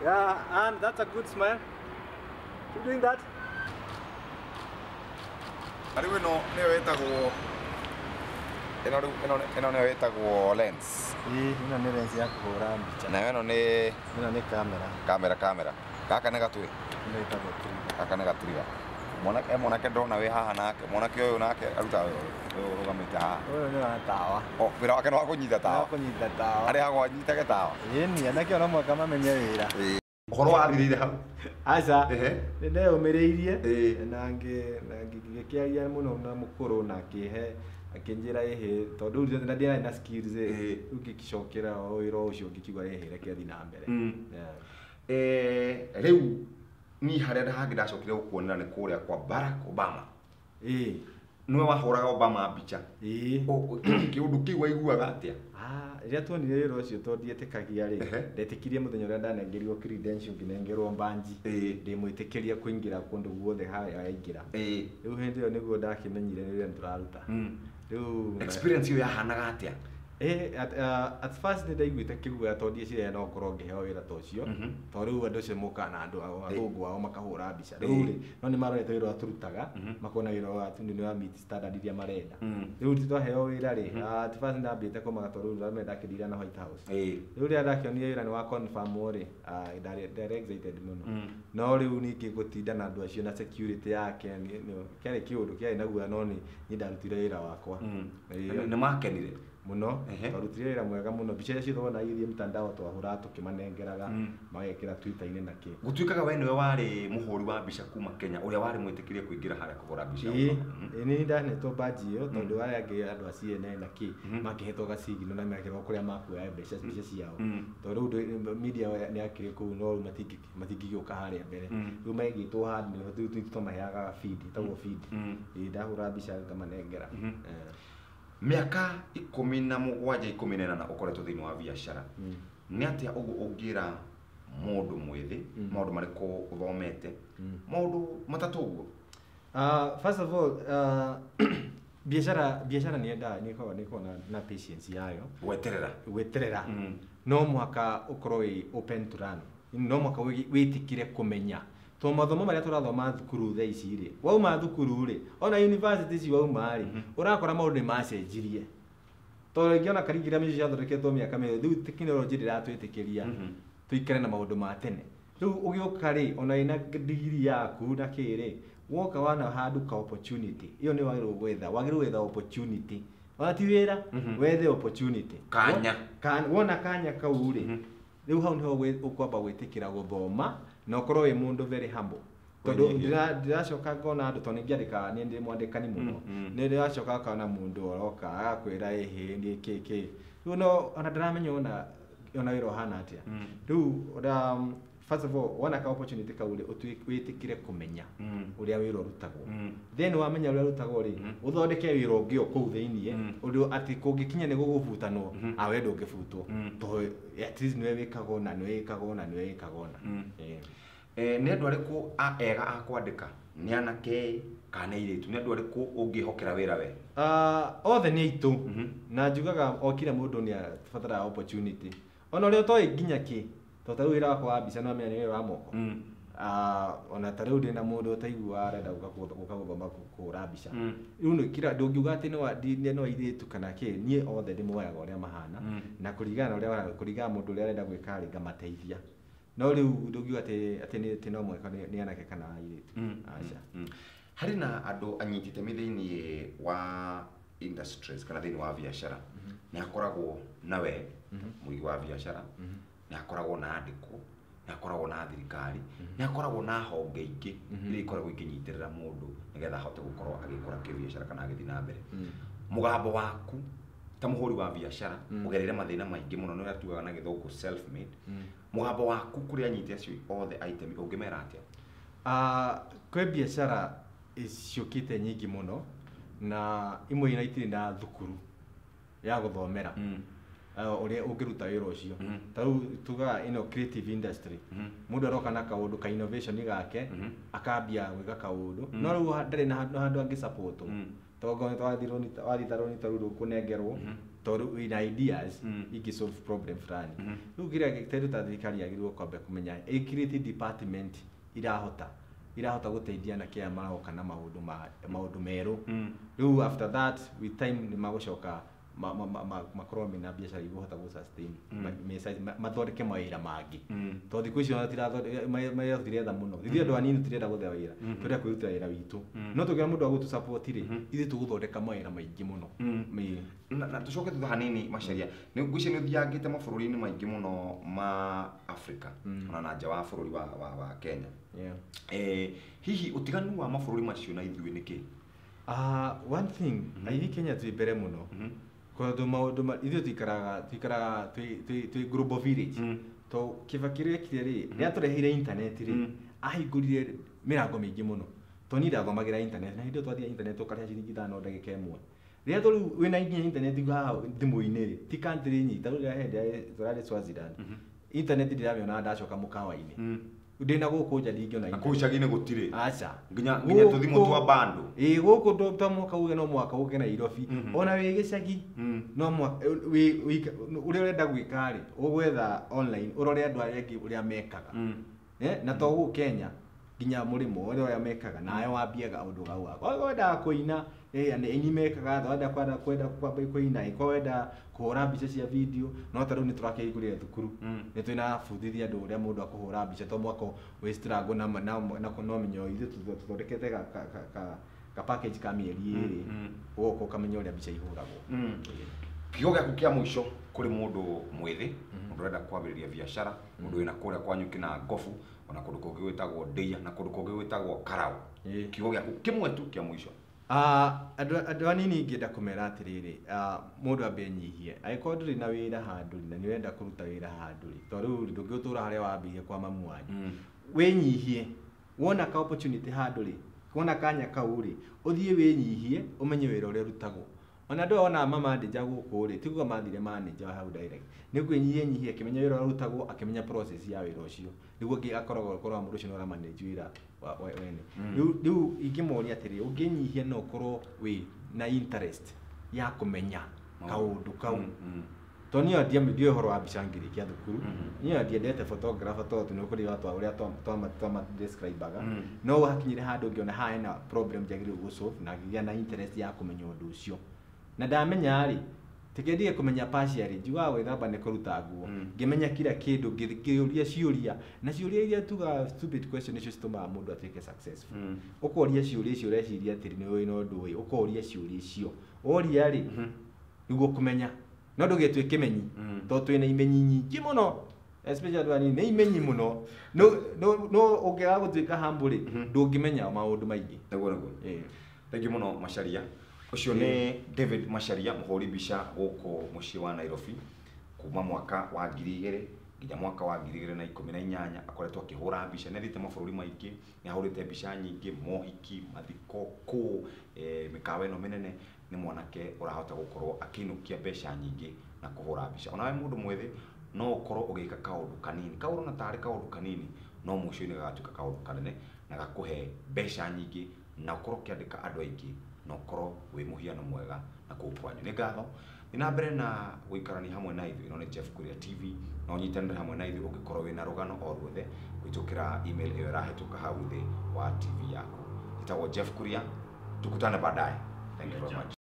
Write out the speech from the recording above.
Yeah, and that's a good smile. Keep doing that. Ariu nĩyo ĩtagwo ĩno nĩyo ĩtagwo lens. Ĩno nĩ lens ya kũhũra mbica. Na ĩno nĩ kamera. Gaka nĩ gatũĩ. Nĩ ĩtagwo trigger. Gaka nĩ gatrigger. Mwanake ndona wĩ haha nake, mwanake ũyũ nake arutaga ũyũ ũrũgamĩte haha. Ũyũ nĩ wa tawa. Wĩra wake nĩ wa kũnyita tawa. Kũnyita tawa. Arĩa hagwo anyitage tawa. Ĩni anake ona mwaka mamenye wĩra. Ũhoro wathirĩire hau. Aca. Nĩ ndeyũmĩrĩirie na ngĩkĩaria mũno na mũkũrũ na akĩnjĩra ĩhĩ tondũ rĩu ndiarĩ na skills rĩu ngĩkĩcokera wĩra ũcio ngĩkiuga ĩhĩ reke thiĩ na mbere. Rĩu niĩ harĩa hangĩ ndacokire gũkuonera nĩ kũrĩa kwa Barack Obama. Nĩwe wahũraga Obama mbica. Kĩũndũ kĩu waiguaga atĩa? Rĩrĩa tuonire wĩra ũcio tondũ ndietĩkagia rĩ, ndetĩkirie mũthenya ũrĩa ndanengerirwo credential ngĩnengerwo mbanji ndĩmwĩtĩkĩria kũingĩra kũndũ guothe harĩa aingĩra. Rĩu hĩndĩ ĩyo nĩguo ndakĩmenyire wĩra tũraruta. Rĩu experience ĩyo yahanaga atĩa? At first nĩ ndaiguĩte kĩguoya tondũ ndieciria no ngorwo ngĩheo wĩra ta ũcio tondũ rĩu andũ acio mokaga na andũ athũngũ ao makahũra mbica. Rĩu rĩ no nĩ marorete wĩra ũrĩa tũrutaga makona wĩra ũyũ nĩ wa meet standard iria marenda. Rĩu twaheo wĩra rĩ at first ndambĩte kũmaga tondũ rĩu ndakĩthire na White House. Rĩu rĩrĩa ndakĩonire wĩra nĩ wa confirm rĩ ndarĩ excited mũno. No rĩu ningĩ gũtinda na andũ acio na security yake kĩarĩ kĩũndũ kĩarĩ na guoya no nĩ ndarutire wĩra wakwa. Nĩ makenire mũno twarutire wĩra mwega mũno. Mbica icio twona igĩthiĩ mtandao twahũraga tũkĩmanengeraga magekĩra Twitter-inĩ na kĩ. Gũtuĩkaga we nĩwe warĩ mũhũri wa mbica kuma Kenya ũrĩa warĩ mwĩtĩkĩrie kũingĩra harĩa kũhũra mbica. Nĩ ndanetwo mbanji ĩyo tondũ arĩa angĩ andũ a CNN na kĩ makĩhetwo gacigino na mekĩrwo kũrĩa makuoya mbica ciao. Tondũ rĩu media nĩ yakĩrĩ kũu no rĩu matingĩgĩũka harĩa mbere. Rĩu maigĩtwo handũ rĩu tũmaheaga feed ĩtagwo feed. Ndahũra mbica ngamanengera. Mĩaka 17 18 ũkoretwo thĩinĩ wa biacara. Nĩ atĩa ũguo ũngĩra mũndũ mwĩthĩ maũndũ marĩkũ ũthomete maũndũ matatũ ũguo? First of all biacara nĩ ĩkoragwo na patience yayo. Gweterera. No mũhaka ũkorwo wĩ open to learn. No mũhaka wĩtĩkire kũmenya. To mathomo marĩa tũrathoma thukuru thaa ici rĩ wauma thukuru rĩ ona university ici wauma rĩ ũrakora maũndũ nĩ macenjirie. Tondũ rĩngĩ ona curriculum icio ciathondeketwo mĩaka mĩingĩ rĩu tekinoronjĩ ndĩratwĩtĩkĩria tũikare na maũndũ ma tene. Rĩu ũgĩũka rĩ ona ina degree yaku na kĩrĩ woka wana handũ ka opportunity ĩyo nĩ wagĩrĩirwo gwetha opportunity. Ona ti wĩra wethe opportunity. Wona kanya kau rĩ rĩu hau nĩho ũkwamba gwĩtĩkĩra gũthoma na ũkorwo wĩ mũndũ very humble. Tondũ ndĩracoka ngona andũ tondũ ngĩandĩka niĩ ndĩ mwandĩkani mũno nĩ ndĩracoka ngona mũndũ aroka agakwĩra ĩhĩ nĩ kĩkĩ rĩu no ona ndaramenya ona wĩra ũhana atĩa. Rĩu first of all wona ka opportunity kau rĩ wĩtĩkire kũmenya ũrĩa wĩra ũrutagwo. Then wamenya ũrĩa ũrutagwo rĩ ũthondeke wĩra ũngĩ o kũu thĩiniĩ ũndũ atĩ kũngĩkinya nĩ gũgũbutanwo we ndũngĩbutwo tondũ at least nĩwe wĩkagwo na nĩwe wĩkagwo na. Nĩ andũ arĩkũ ega a kwandĩka nĩ anake kana airĩtu nĩ andũ arĩkũ ũngĩhokera wĩra we? Othe nĩ aitũ na njugaga o kila mũndũ nĩ abataraga opportunity. Ona ũrĩa ũtoĩ nginya kĩ tondũ rĩu wĩra wakwa wa mbica no amenya nĩ wĩra wa moko. Ona ta rĩu ndĩna mũndũ ũtaigua arenda gũka gũthoma kũhũra mbica. Rĩu ndũngiuga atĩ no airĩtu kana kĩ niĩ othe ndĩmoyaga ũrĩa mahana na kũringana mũndũ ũrĩa arenda gwĩka rĩ ngamateithia. No rĩu ndũngiuga atĩ no mweka nĩ anake kana airĩtu. Aca. Harĩ na andũ anyiti itemi thĩinĩ wa industries kana thĩinĩ wa biacara nĩ hakoragwo nawe mũigi wa biacara nĩ hakoragwo na andĩkwo nĩ hakoragwo na thirikari nĩ hakoragwo na honge ingĩ iria ikoragwo ikĩnyitĩrĩra mũndũ nĩgetha ahote gũkorwo agĩkora kĩbiacara kana agĩthiĩ na mbere. Mũgambo waku ta mũhũri wa biacara ũgereire mathĩna maingĩ mũno nĩ tugaga na gĩthũngũ self made. Mũgambo waku kũrĩ anyiti acio othe itemi ũngĩmera atĩa? Kwĩ biacara ciũkĩte nyingĩ mũno na imwe ina itirĩ na thukuru ya gũthomera ũrĩa ũngĩruta wĩra ũcio. Ta rĩu tugaga ĩno creative industry mũndũ aroka na kaũndũ ka innovation gake akambia gwĩka kaũndũ no rĩu ndarĩ na handũ angĩ support. Tondũ wathiĩ taroni ta rĩu kũnengerwo toru ina ideas iki solve problem fulani riu kira giteru ta thirikari yagirwo kwamba kumenya create department irahota guteithia na kia maroka na maundu meru riu after that with time ni magucoka makorwo mena biacara iguhota gu sustain mathondeke mawira mangi to thiku icio matirenda muno ithuĩ andũ anini tirenda gũthĩa wĩra turenda kwĩrutĩra wĩra witũ no tũgĩa mũndũ wa gũtũ support rĩ ithuĩ tũgũthondeka mawĩra maingĩ mũno na tucoke thutha hanini Macharia nĩ ngwĩciria nĩ ũthiangĩte mabũrũri-inĩ maingĩ mũno ma Africa ona na nja wa bũrũri wa Kenya hihi ũtiganu wa mabũrũri macio na ithuĩ nĩ kĩ? One thing aithi Kenya twĩ mbere mũno kondo maundu ithuĩ tikaraga twi global village to kĩbakĩrĩ kĩrĩ rĩa tũreheire internet rĩ ahingũrire mĩrango mĩingĩ mũno to ni ndathomagĩra internet na hĩndĩ twathia internet ũkarĩha ciringi 5 ndagĩka ĩmwe rĩa tũ wĩna internet haha thimũ-inĩ rĩ ti country nyita rĩrĩa hĩndĩ tũrarĩ Swaziland internet ndiramĩona ndacoka mũkawa-inĩ ndina gũkũ nja ndingĩona na kũu icagi-inĩ gũtirĩ aca nginya tũthimũ twa bando gũkũ to mwaka uge no mwaka uge Nairobi ona wĩ gĩcagi no mwaka ũrĩa ũrenda gwĩka rĩ ũgwetha online ũrore andũ arĩa angĩ ũrĩa mekaga na to gũkũ Kenya nginya mũrĩmo ũrĩa mekaga nawe wambiaga ũndũ gau wako wenda kũina ni mekaga wenda kũina wenda kũhũra mbica cia video no ta rĩu nĩ tũrakĩhingũrĩra thukuru nĩ twĩna bundithia andũ ũrĩa mũndũ akũhũra mbica to mwaka wĩ struggle na nomenyo ithuĩ tũthondekete ka package ka mĩeri ĩrĩ ũgoka ũkamenya ũrĩa mbica ihũragwo. Kiugo gĩaku kĩa mũico kũrĩ mũndũ mwĩthĩ mũndũ ũrenda kwambĩrĩria biacara mũndũ wĩna kũrĩa kwanyu kĩna ngobu ona kũndũ kũngĩ gwĩtagwo Ndeia na kũndũ kũngĩ gwĩtagwo Karau kiugo gĩaku kĩmwe tu kĩa mũico? Andũ anini ingĩenda kũmera atĩrĩrĩ mũndũ ambe nyihie angĩkorwo ndũrĩ na wĩra handũ na nĩ ũrenda kũruta wĩra handũ to rĩu ndũngĩtũra harĩa wambĩrĩirie kwa mamu wanyu wĩnyihie wona ka opportunity handũ rĩ wona kanya kau rĩ ũthiĩ wĩnyihie ũmenye wĩra ũrĩa ũrutagwo ona andũ ona manager gũkũ rĩ tiguo mathire manager hau direct nĩ kwĩnyihia akĩmenya wĩra ũrĩa ũrutagwo akĩmenya process ya wĩra ũcio nĩguo akoragwo mũndũ ũcio nora manage wĩra wene rĩu ingĩmoria atĩrĩ ũngĩnyihia no ũkorwo wĩ na interest ya kũmenya kaũndũ kau to niĩ ndiĩ ũhoro wa mbica ngĩrĩkia thukuru niĩ ndiendete photographer tondũ nĩ ũkũrĩ watu ũrĩa twama describe-aga no hakinyire handũ ngĩona haha hena problem njagĩrĩirwo gũ-solve na ngĩgĩa na interest ya kũmenya ũndũ ũcio na ndamenya rĩ tikendie kũmenya partially njugaga gwĩthamba nĩ kũruta nguo ngĩmenya kila kĩndũ ngĩũria ciũria na ciũria iria tuga stupid question nĩcio citũmaga mũndũ atuĩke successful ũkoria ciũria icio ũreciria atĩrĩ nĩ ũĩ na ũndũ ũyũ ũkoria ciũria icio woria rĩ nĩguo kũmenya no ndũgetue kĩmenyi to twĩna imenyi nyingĩ mũno especially andũ anini nĩ imenyi mũno no ũngĩaga gũtuĩka humble rĩ ndũngĩmenya maũndũ maingĩ. Thengiũ mũno Macharia. Ucio nĩ David Macharia mũhũri mbica gũkũ mũciĩ wa Nairobi kuma mwaka wa 2000 nginya mwaka wa 2018 akoretwo akĩhũra mbica nĩ athĩte mabũrũri maingĩ nĩ ahũrĩte mbica nyingĩ mohiki mathiko kũ mĩkawa ĩno mĩnene nĩ mwanake ũrahota gũkorwo akĩinũkia mbeca nyingĩ na kũhũra mbica ona we mũndũ mwĩthĩ no ũkorwo ũgĩka kaũndũ kanini kaũndũ na tarĩ kaũndũ kanini no mũico-inĩ gagatuĩka kaũndũ kanene na gakũhe mbeca nyingĩ na ũkorwo ũkĩandĩka andũ aingĩ no korwo wĩ mũhiano mwega na kũu kwanyu. Nĩ ngatho na mbere na gũikarania hamwe na ithuĩ ĩno nĩ Jeff Kuria TV no nyitanĩre hamwe na ithuĩ ũngĩkorwo wĩna rũgano o ruothe kũhĩtũkĩra email ĩyo ĩrahĩtũka hau thĩ wa TV yaku. Njĩtagwo Jeff Kuria, tukutane baadaye. Thank you very much.